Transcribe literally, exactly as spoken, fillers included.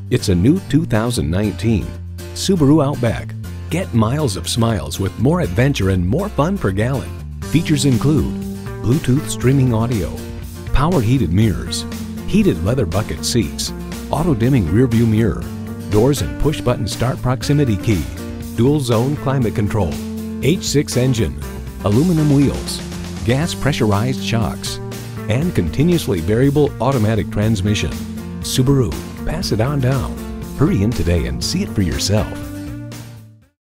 It's a new two thousand nineteen Subaru Outback. Get miles of smiles with more adventure and more fun per gallon. Features include Bluetooth streaming audio, power heated mirrors, heated leather bucket seats, auto-dimming rear-view mirror, doors and push-button start proximity key, dual-zone climate control, H six engine, aluminum wheels, gas pressurized shocks, and continuously variable automatic transmission. Subaru, pass it on down. Hurry in today and see it for yourself.